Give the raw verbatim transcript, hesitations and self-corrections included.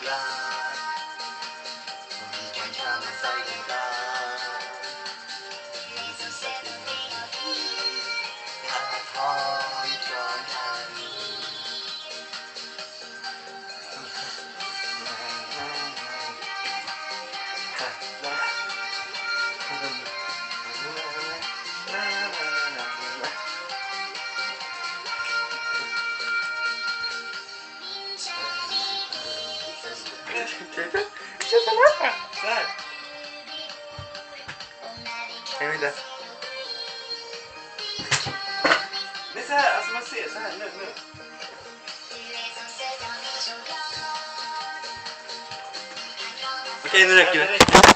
ibland. Och vi kan kramas varje dag. Vi som sätter mig och vi kan ha ifrån harmoni. Känns som här. Så här. Jag vet inte. Det är så här, alltså man ser så här nu, nu. Okej, nu räcker det.